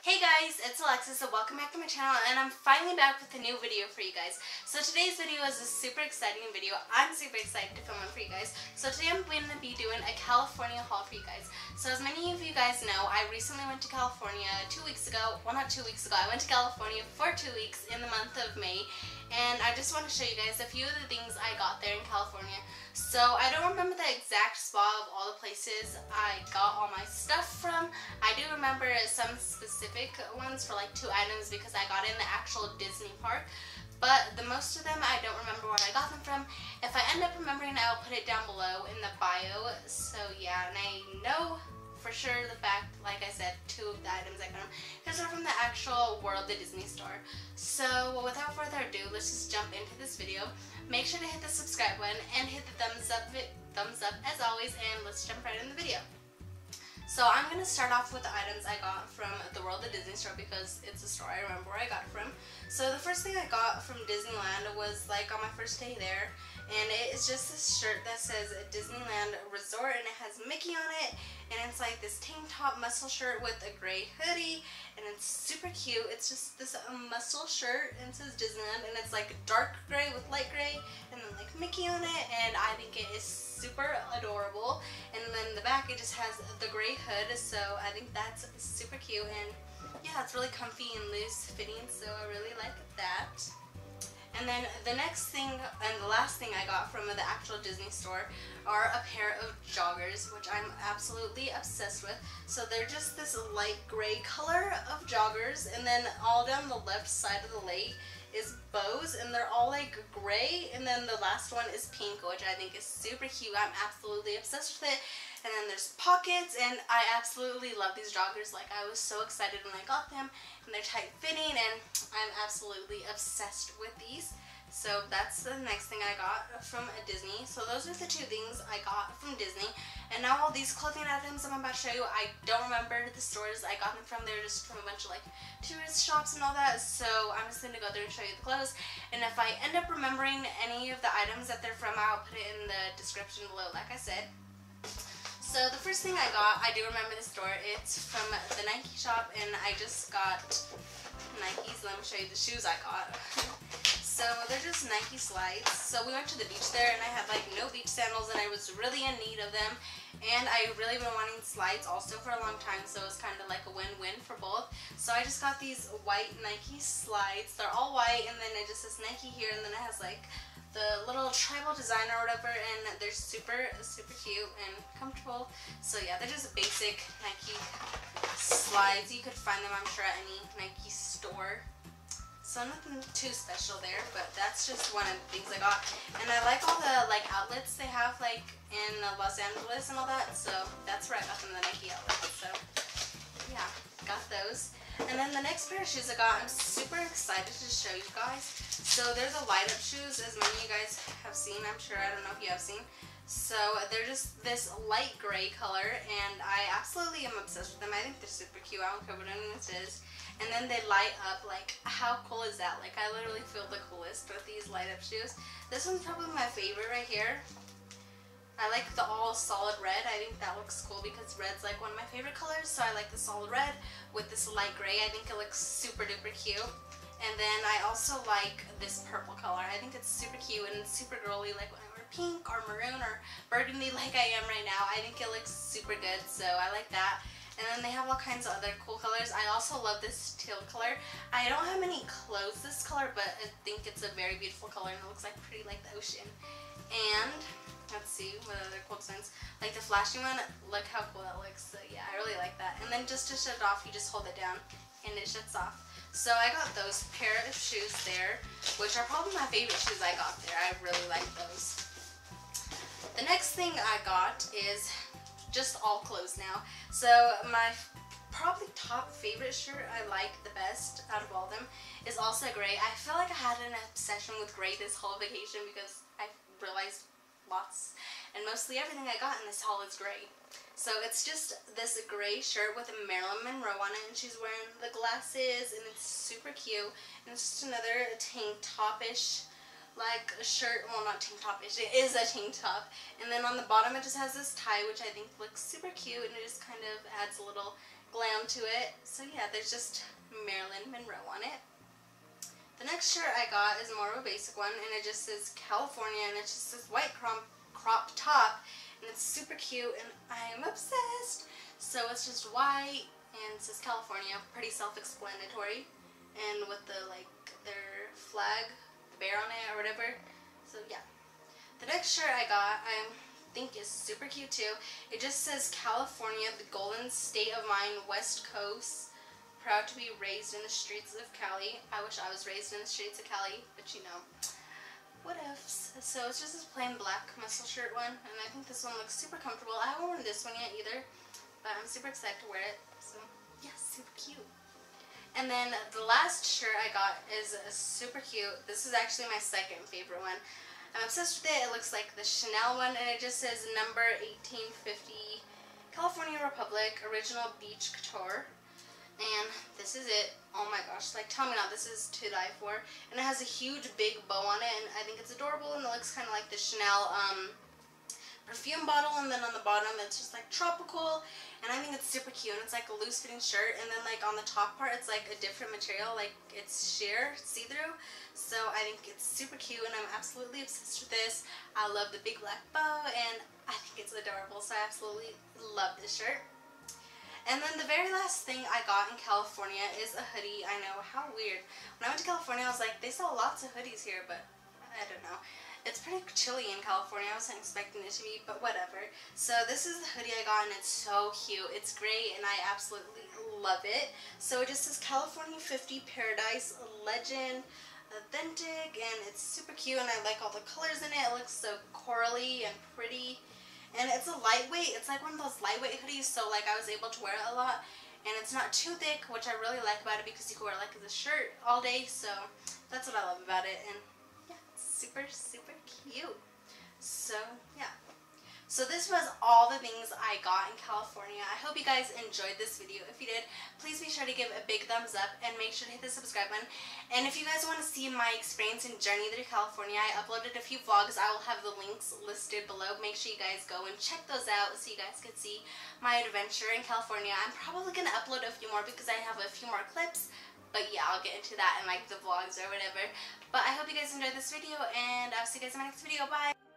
Hey guys, it's Alexis and welcome back to my channel, and I'm finally back with a new video for you guys. So today's video is a super exciting video. I'm super excited to film it for you guys. So today I'm going to be doing a California haul for you guys. So as many of you guys know, I recently went to California 2 weeks ago. Well, not 2 weeks ago. I went to California for 2 weeks in the month of May. And I just want to show you guys a few of the things I got there in California. So I don't remember the exact spot of all the places I got all my stuff from. I do remember some specific ones for like 2 items because I got in the actual Disney park. But the most of them I don't remember where I got them from. If I end up remembering, I'll put it down below in the bio. So yeah, and I know for sure the fact, like I said, 2 of the items I got them because they're from the actual World of Disney store. So without further ado, let's just jump into this video. Make sure to hit the subscribe button and hit the thumbs up as always, and let's jump right in the video. So I'm going to start off with the items I got from the World of Disney store because it's a store I remember where I got it from. So the first thing I got from Disneyland was like on my first day there, and it's just this shirt that says Disneyland Resort, and it has Mickey on it, and it's like this tank top muscle shirt with a gray hoodie, and it's super cute. It's just this muscle shirt, and it says Disneyland, and it's like dark gray with light gray, and then like Mickey on it, and I think it is super adorable. And then the back, it just has the gray hood, so I think that's super cute, and yeah, it's really comfy and loose fitting, so I really like that. And then the next thing and the last thing I got from the actual Disney store are a pair of joggers, which I'm absolutely obsessed with. So they're just this light gray color of joggers, and then all down the left side of the leg is bows, and they're all like gray, and then the last one is pink, which I think is super cute. I'm absolutely obsessed with it. And then there's pockets, and I absolutely love these joggers. Like, I was so excited when I got them, and they're tight fitting, and I'm absolutely obsessed with these. So that's the next thing I got from Disney. So those are the 2 things I got from Disney. And now all these clothing items I'm about to show you, I don't remember the stores I got them from. They're just from a bunch of like tourist shops and all that. So I'm just going to go there and show you the clothes. And if I end up remembering any of the items that they're from, I'll put it in the description below, like I said. So the first thing I got, I do remember the store. It's from the Nike shop, and I just got Nikes. Let me show you the shoes I got. So they're just Nike slides. So we went to the beach there, and I had like no beach sandals, and I was really in need of them. And I really been wanting slides also for a long time, so it was kind of like a win-win for both. So I just got these white Nike slides. They're all white, and then it just says Nike here, and then it has like the little tribal design or whatever, and they're super cute and comfortable. So yeah, they're just basic Nike slides. You could find them, I'm sure, at any Nike store. So nothing too special there, but that's just one of the things I got. And I like all the like outlets they have like in Los Angeles and all that, so that's where I got them, the Nike outlets. So yeah, got those. And then the next pair of shoes I got, I'm super excited to show you guys. So they're the light up shoes, as many of you guys have seen, I'm sure. I don't know if you have seen. So they're just this light gray color, and I absolutely am obsessed with them. I think they're super cute. I don't care what anyone says. And then they light up. Like, how cool is that? Like, I literally feel the coolest with these light up shoes. This one's probably my favorite right here. I like the all solid red. I think that looks cool because red's like one of my favorite colors. So I like the solid red with this light gray. I think it looks super duper cute. And then I also like this purple color. I think it's super cute and super girly, like when I wear pink or maroon or burgundy like I am right now. I think it looks super good, so I like that. And then they have all kinds of other cool colors. I also love this teal color. I don't have many clothes this color, but I think it's a very beautiful color, and it looks like pretty like the ocean. And let's see what other cool designs. Like the flashy one, look how cool that looks. So yeah, I really like that. And then just to shut it off, you just hold it down and it shuts off. So I got those pair of shoes there, which are probably my favorite shoes I got there. I really like those. The next thing I got is just all clothes now. So my probably top favorite shirt I like the best out of all of them is also gray. I feel like I had an obsession with gray this whole vacation because I realized lots and mostly everything I got in this haul is gray. So it's just this gray shirt with a Marilyn Monroe on it, and she's wearing the glasses, and it's super cute. And it's just another tank top-ish like a shirt. Well, not tank top-ish, it is a tank top. And then on the bottom it just has this tie, which I think looks super cute, and it just kind of adds a little glam to it. So yeah, there's just Marilyn Monroe on it. The next shirt I got is more of a basic one, and it just says California, and it's just this white crop top, and it's super cute, and I'm obsessed. So it's just white, and it says California, pretty self-explanatory, and with the, like, their flag, the bear on it or whatever. So yeah. The next shirt I got, I think is super cute too. It just says California, the golden state of mind, West Coast. Proud to be raised in the streets of Cali. I wish I was raised in the streets of Cali, but you know, what ifs. So it's just this plain black muscle shirt one, and I think this one looks super comfortable. I haven't worn this one yet either, but I'm super excited to wear it. So yeah, super cute. And then the last shirt I got is super cute. This is actually my second favorite one. I'm obsessed with it. It looks like the Chanel one, and it just says number 1850 California Republic Original Beach Couture. And this is it. Oh my gosh, like, tell me not, this is to die for. And it has a huge big bow on it, and I think it's adorable, and it looks kind of like the Chanel perfume bottle, and then on the bottom it's just like tropical, and I think it's super cute. And it's like a loose fitting shirt, and then like on the top part it's like a different material, like it's sheer, see-through. So I think it's super cute, and I'm absolutely obsessed with this. I love the big black bow, and I think it's adorable, so I absolutely love this shirt. And then the very last thing I got in California is a hoodie. I know, how weird. When I went to California, I was like, they sell lots of hoodies here, but I don't know. It's pretty chilly in California. I wasn't expecting it to be, but whatever. So this is the hoodie I got, and it's so cute. It's great, and I absolutely love it. So it just says California 50 Paradise Legend Authentic, and it's super cute, and I like all the colors in it. It looks so corally and pretty. And it's a lightweight, it's like one of those lightweight hoodies, so like I was able to wear it a lot. And it's not too thick, which I really like about it, because you can wear it like as a shirt all day, so that's what I love about it. And yeah, it's super, super cute. So yeah. So this was all the things I got in California. I hope you guys enjoyed this video. If you did, please be sure to give a big thumbs up and make sure to hit the subscribe button. And if you guys want to see my experience and journey through California, I uploaded a few vlogs. I will have the links listed below. Make sure you guys go and check those out so you guys can see my adventure in California. I'm probably going to upload a few more because I have a few more clips. But yeah, I'll get into that in like the vlogs or whatever. But I hope you guys enjoyed this video, and I'll see you guys in my next video. Bye!